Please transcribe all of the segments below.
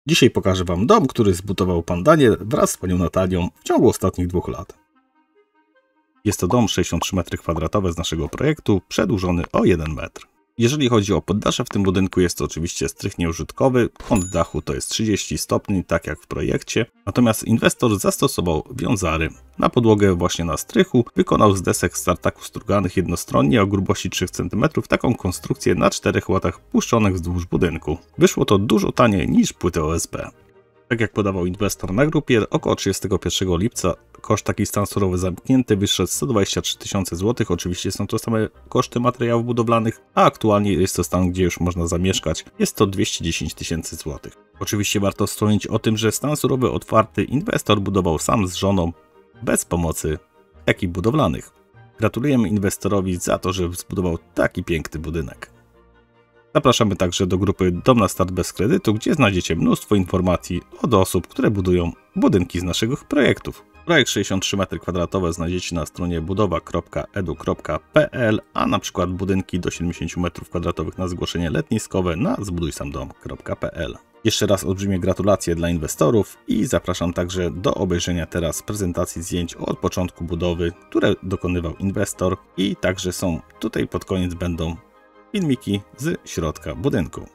Dzisiaj pokażę Wam dom, który zbudował pan Daniel wraz z panią Natalią w ciągu ostatnich 2 lat. Jest to dom 63 m2 z naszego projektu, przedłużony o 1 metr. Jeżeli chodzi o poddasze w tym budynku, jest to oczywiście strych nieużytkowy, kąt dachu to jest 30 stopni, tak jak w projekcie, natomiast inwestor zastosował wiązary. Na podłogę właśnie na strychu wykonał z desek z tartaku struganych jednostronnie o grubości 3 cm taką konstrukcję na 4 łatach puszczonych wzdłuż budynku. Wyszło to dużo taniej niż płyty OSB. Tak jak podawał inwestor na grupie, około 31 lipca koszt taki stan surowy zamknięty wyszedł 123 tysiące złotych. Oczywiście są to same koszty materiałów budowlanych, a aktualnie jest to stan, gdzie już można zamieszkać. Jest to 210 tysięcy złotych. Oczywiście warto wspomnieć o tym, że stan surowy otwarty inwestor budował sam z żoną, bez pomocy ekip budowlanych. Gratulujemy inwestorowi za to, że zbudował taki piękny budynek. Zapraszamy także do grupy Dom na Start bez kredytu, gdzie znajdziecie mnóstwo informacji od osób, które budują budynki z naszych projektów. Projekt 63 m2 znajdziecie na stronie budowa.edu.pl, a na przykład budynki do 70 m2 na zgłoszenie letniskowe na zbudujsamdom.pl. Jeszcze raz olbrzymie gratulacje dla inwestorów i zapraszam także do obejrzenia teraz prezentacji zdjęć od początku budowy, które dokonywał inwestor, i także są tutaj pod koniec będą filmiki z środka budynku.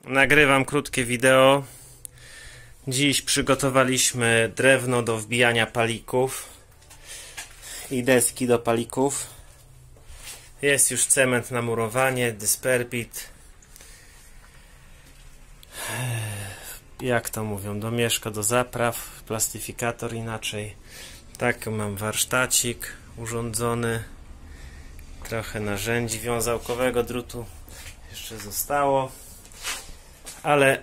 Nagrywam krótkie wideo. Dziś przygotowaliśmy drewno do wbijania palików i deski do palików. Jest już cement na murowanie, dysperbit, jak to mówią, domieszka do zapraw, plastyfikator inaczej. Tak, mam warsztacik urządzony, trochę narzędzi wiązałkowego drutu jeszcze zostało, ale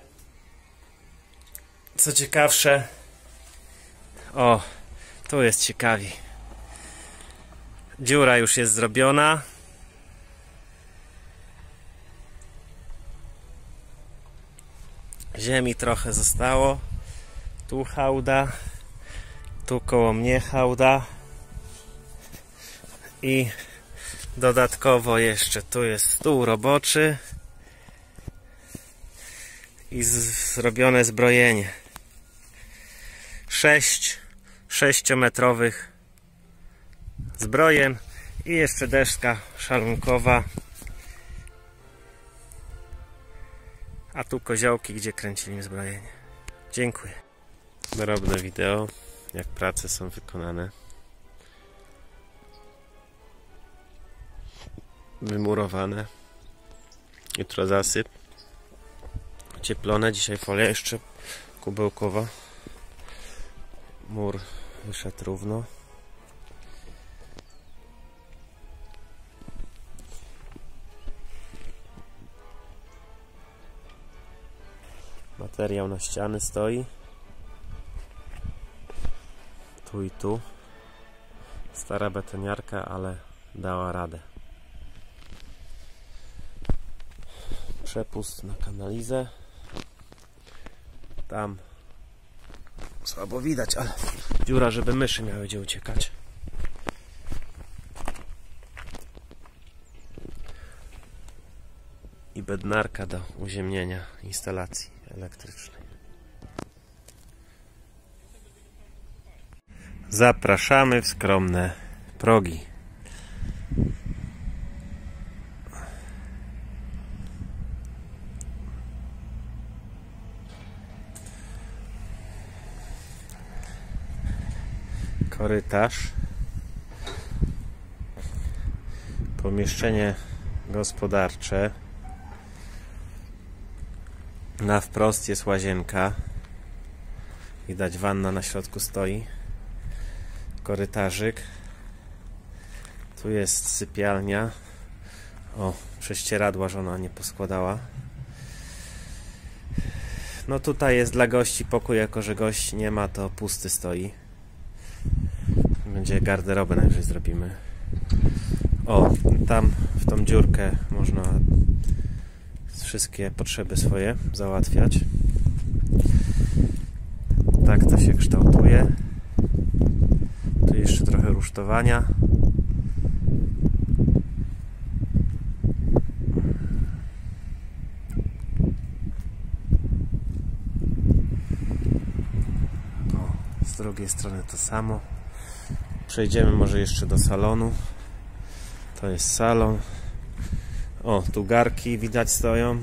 co ciekawsze, o, tu jest ciekawi. Dziura już jest zrobiona. Ziemi trochę zostało. Tu hałda, tu koło mnie hałda i dodatkowo jeszcze tu jest stół roboczy i zrobione zbrojenie 6-metrowych zbrojen i jeszcze deska szalunkowa, a tu koziołki, gdzie kręcili zbrojenie. Dziękuję. Drobne wideo, jak prace są wykonane. Wymurowane. Jutro zasyp. Ocieplone. Dzisiaj folia jeszcze kubełkowa. Mur wyszedł równo. Materiał na ściany stoi. Tu i tu. Stara betoniarka, ale dała radę. Przepust na kanalizę. Tam słabo widać, ale dziura, żeby myszy miały gdzie uciekać. I bednarka do uziemnienia instalacji elektrycznej. Zapraszamy w skromne progi. Korytarz. Pomieszczenie gospodarcze. Na wprost jest łazienka. Widać, wanna na środku stoi. Korytarzyk. Tu jest sypialnia. O, prześcieradła żona nie poskładała. No tutaj jest dla gości pokój, jako że gości nie ma, to pusty stoi. Będzie garderobę najwyżej zrobimy. O, tam w tą dziurkę można wszystkie potrzeby swoje załatwiać. Tak to się kształtuje. Tu jeszcze trochę rusztowania. O, z drugiej strony to samo. Przejdziemy może jeszcze do salonu. To jest salon. O, tu garki widać stoją.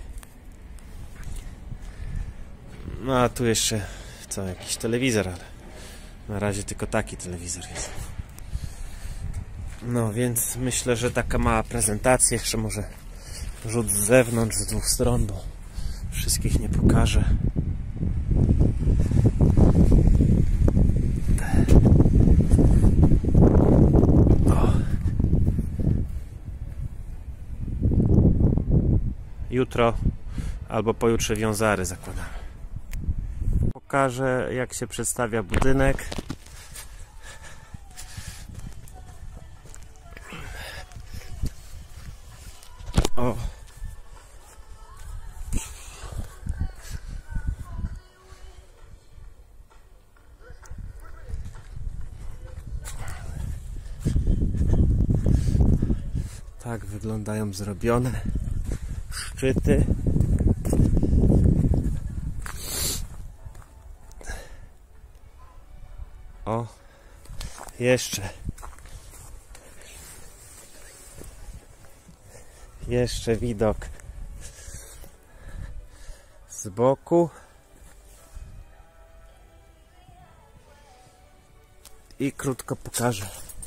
No a tu jeszcze co, jakiś telewizor, ale na razie tylko taki telewizor jest. No więc myślę, że taka mała prezentacja. Jeszcze może rzut z zewnątrz, z dwóch stron, bo wszystkich nie pokażę. Jutro albo pojutrze wiązary zakładamy. Pokażę, jak się przedstawia budynek. O. Tak wyglądają zrobione szczyty. O, jeszcze widok z boku. I krótko pokażę.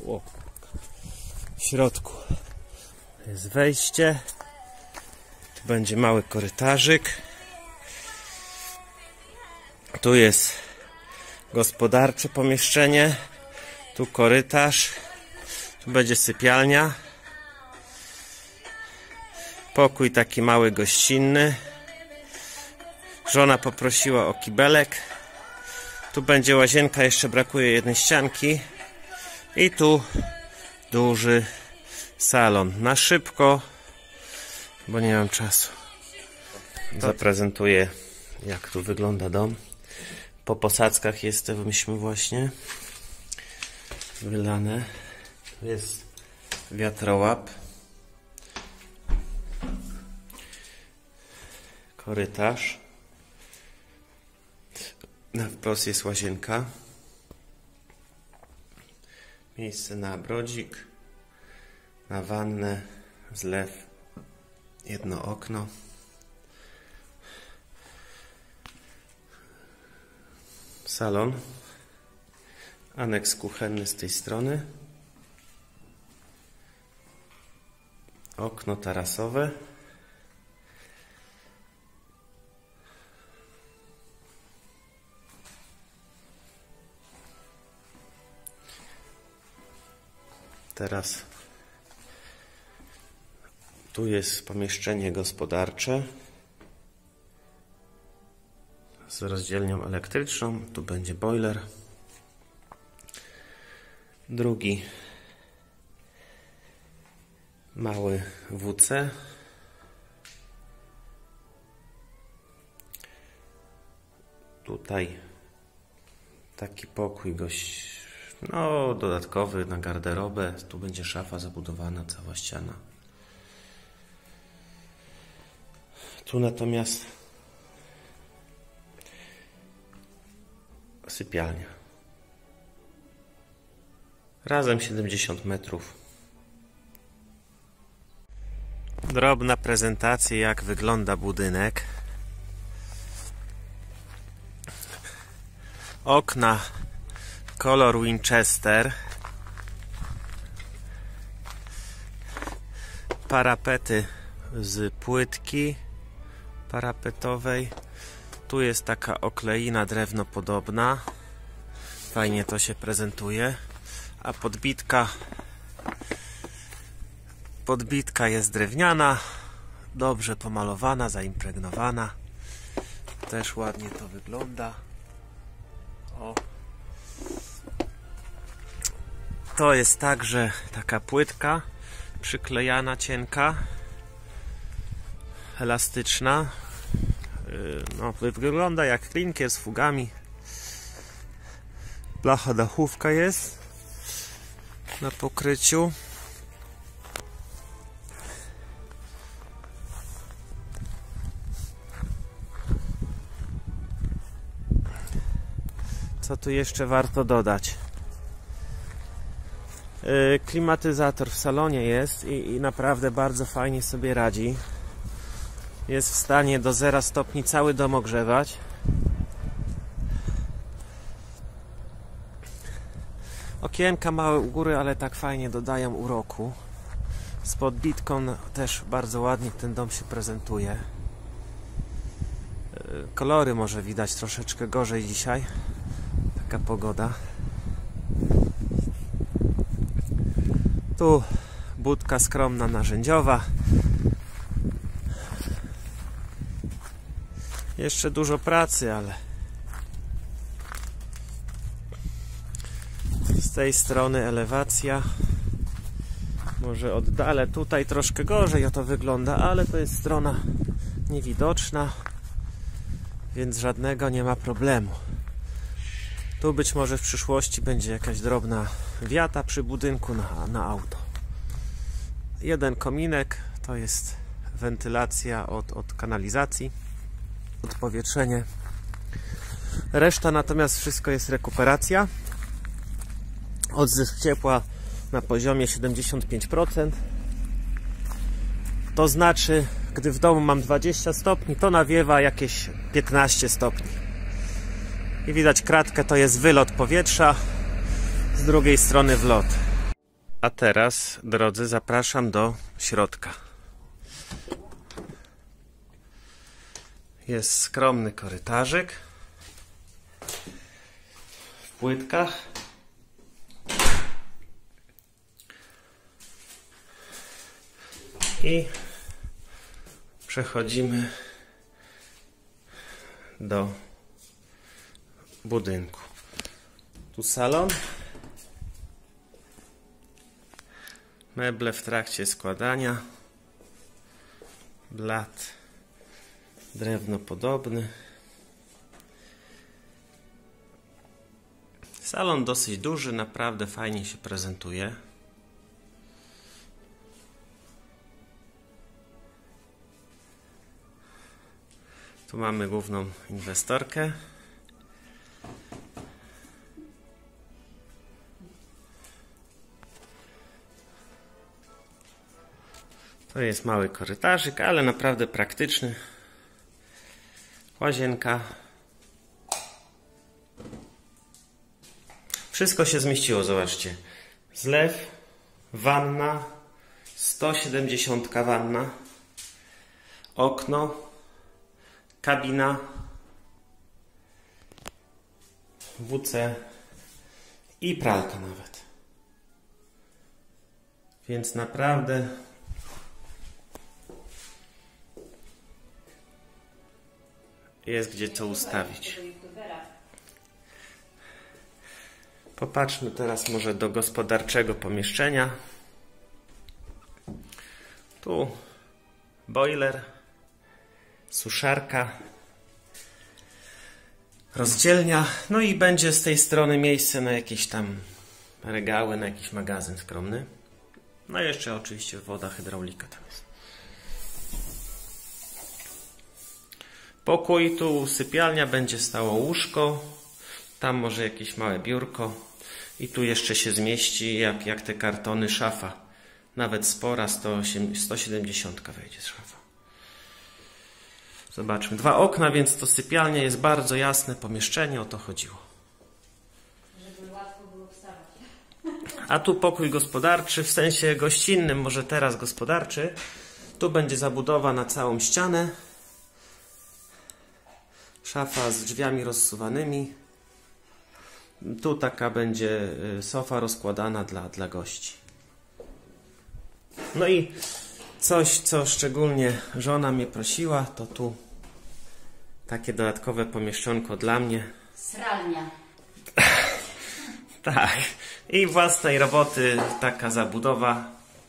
W środku jest wejście. Tu będzie mały korytarzyk. Tu jest gospodarcze pomieszczenie. Tu korytarz. Tu będzie sypialnia. Pokój taki mały gościnny. Żona poprosiła o kibelek. Tu będzie łazienka, jeszcze brakuje jednej ścianki. I tu duży salon. Na szybko, bo nie mam czasu. Zaprezentuję, jak tu wygląda dom. Po posadzkach jesteśmy właśnie. Wylane. Jest wiatrołap. Korytarz. Na wprost jest łazienka. Miejsce na brodzik. Na wannę, zlew. Jedno okno. Salon. Aneks kuchenny z tej strony. Okno tarasowe. Teraz tu jest pomieszczenie gospodarcze z rozdzielnią elektryczną. Tu będzie boiler. Drugi mały WC. Tutaj taki pokój dodatkowy na garderobę. Tu będzie szafa zabudowana, cała ściana. Tu natomiast sypialnia. Razem 70 metrów. Drobna prezentacja, jak wygląda budynek. Okna kolor Winchester. Parapety z płytki parapetowej. Tu jest taka okleina drewnopodobna. Fajnie to się prezentuje. A podbitka jest drewniana. Dobrze pomalowana, zaimpregnowana. Też ładnie to wygląda. O. To jest także taka płytka przyklejana, cienka, elastyczna. No, wygląda jak klinkier z fugami. Blacha dachówka jest na pokryciu. Co tu jeszcze warto dodać? Klimatyzator w salonie jest i naprawdę bardzo fajnie sobie radzi. Jest w stanie do 0 stopni cały dom ogrzewać. Okienka małe u góry, ale tak fajnie dodają uroku. Z podbitką też bardzo ładnie ten dom się prezentuje. Kolory może widać troszeczkę gorzej dzisiaj. Taka pogoda. Tu budka skromna narzędziowa. Jeszcze dużo pracy, ale z tej strony elewacja. Może oddalę, tutaj troszkę gorzej to wygląda, ale to jest strona niewidoczna, więc żadnego nie ma problemu. Tu być może w przyszłości będzie jakaś drobna wiata przy budynku na auto. Jeden kominek to jest wentylacja od kanalizacji, odpowietrzenie. Reszta natomiast wszystko jest rekuperacja. Odzysk ciepła na poziomie 75%. To znaczy gdy w domu mam 20 stopni, to nawiewa jakieś 15 stopni. I widać kratkę, to jest wylot powietrza, z drugiej strony wlot. A teraz, drodzy, zapraszam do środka. Jest skromny korytarzyk w płytkach. I przechodzimy do budynku. Tu salon. Meble w trakcie składania. Blat drewnopodobny. Salon dosyć duży, naprawdę fajnie się prezentuje. Tu mamy główną inwestorkę. To jest mały korytarzyk, ale naprawdę praktyczny. Łazienka. Wszystko się zmieściło, zobaczcie. Zlew, wanna, 170 wanna, okno, kabina, WC i pralka nawet. Więc naprawdę jest gdzie to ustawić. Popatrzmy teraz może do gospodarczego pomieszczenia. Tu boiler, suszarka, rozdzielnia, no i będzie z tej strony miejsce na jakieś tam regały, na jakiś magazyn skromny. No i jeszcze oczywiście woda, hydraulika tam jest. Pokój, tu sypialnia, będzie stało łóżko, tam może jakieś małe biurko i tu jeszcze się zmieści, jak te kartony, szafa. Nawet spora, 170 wejdzie z szafa. Zobaczmy, 2 okna, więc to sypialnia jest bardzo jasne pomieszczenie, o to chodziło. Żeby łatwo było wstawać. A tu pokój gospodarczy, w sensie gościnnym, może teraz gospodarczy. Tu będzie zabudowa na całą ścianę. Szafa z drzwiami rozsuwanymi. Tu taka będzie sofa rozkładana dla gości. No i coś, co szczególnie żona mnie prosiła, to tu takie dodatkowe pomieszczonko dla mnie. Sralnia. Tak. I własnej roboty taka zabudowa.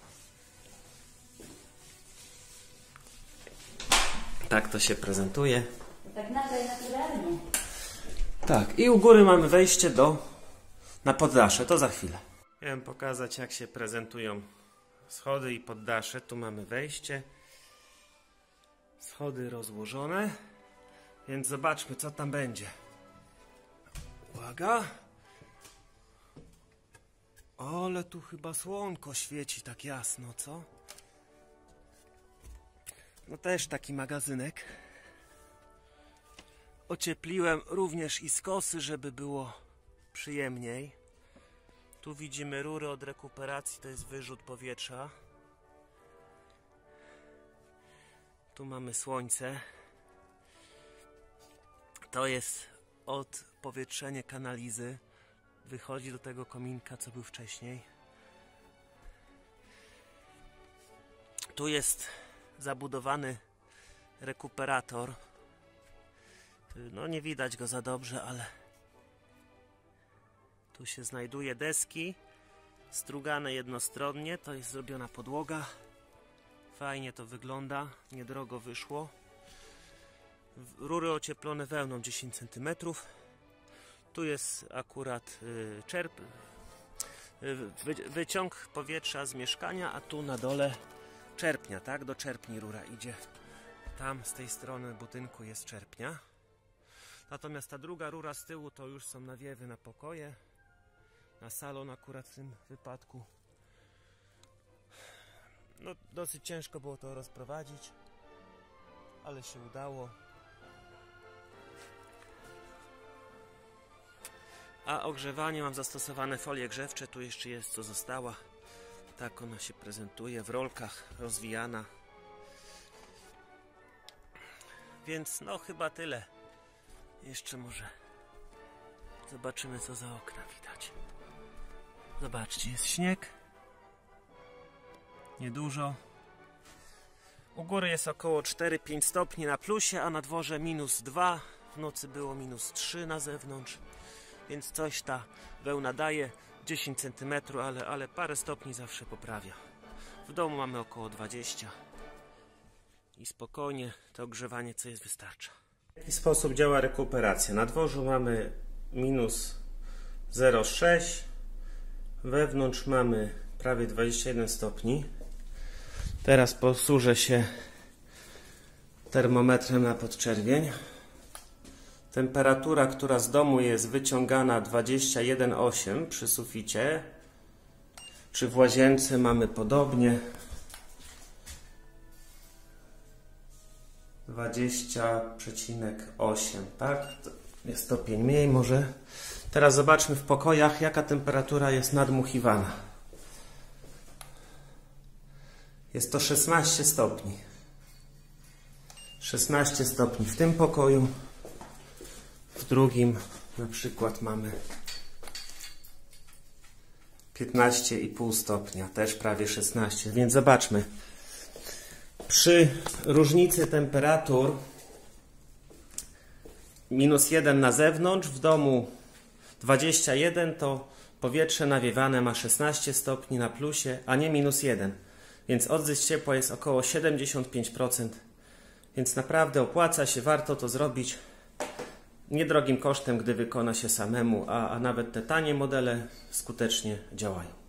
Tak to się prezentuje. Tak naturalnie. Tak. I u góry mamy wejście na poddasze. To za chwilę. Chciałem pokazać, jak się prezentują schody i poddasze. Tu mamy wejście. Schody rozłożone. Więc zobaczmy, co tam będzie. Uwaga. Ale tu chyba słonko świeci tak jasno, co? No też taki magazynek. Ociepliłem również i skosy, żeby było przyjemniej. Tu widzimy rury od rekuperacji, to jest wyrzut powietrza. Tu mamy słońce. To jest odpowietrzenie kanalizy. Wychodzi do tego kominka, co był wcześniej. Tu jest zabudowany rekuperator. No nie widać go za dobrze, ale tu się znajduje deski strugane jednostronnie. To jest zrobiona podłoga. Fajnie to wygląda, niedrogo wyszło. Rury ocieplone wełną 10 cm. Tu jest akurat wyciąg powietrza z mieszkania, a tu na dole czerpnia, tak? Do czerpni rura idzie. Tam z tej strony budynku jest czerpnia. Natomiast ta druga rura z tyłu to już są nawiewy na pokoje. Na salon akurat w tym wypadku. No dosyć ciężko było to rozprowadzić. ale się udało. A ogrzewanie mam zastosowane folie grzewcze, tu jeszcze jest co została. Tak ona się prezentuje w rolkach, rozwijana. Więc no chyba tyle. Jeszcze może zobaczymy co za okna widać. Zobaczcie, jest śnieg. Niedużo. U góry jest około 4-5 stopni na plusie, a na dworze -2. W nocy było -3 na zewnątrz. Więc coś ta wełna daje. 10 cm, ale parę stopni zawsze poprawia. W domu mamy około 20. I spokojnie to ogrzewanie co jest wystarcza. W jaki sposób działa rekuperacja? Na dworzu mamy -0,6. Wewnątrz mamy prawie 21 stopni. Teraz posłużę się termometrem na podczerwień. Temperatura, która z domu jest wyciągana 21,8 przy suficie. Czy w łazience mamy podobnie. 20,8, tak? Jest stopień mniej może. Teraz zobaczmy w pokojach, jaka temperatura jest nadmuchiwana. Jest to 16 stopni. 16 stopni w tym pokoju. W drugim na przykład mamy 15,5 stopnia, też prawie 16. Więc zobaczmy. Przy różnicy temperatur -1 na zewnątrz, w domu 21, to powietrze nawiewane ma 16 stopni na plusie, a nie -1. Więc odzysk ciepła jest około 75%. Więc naprawdę opłaca się, warto to zrobić. Niedrogim kosztem, gdy wykona się samemu, a nawet te tanie modele skutecznie działają.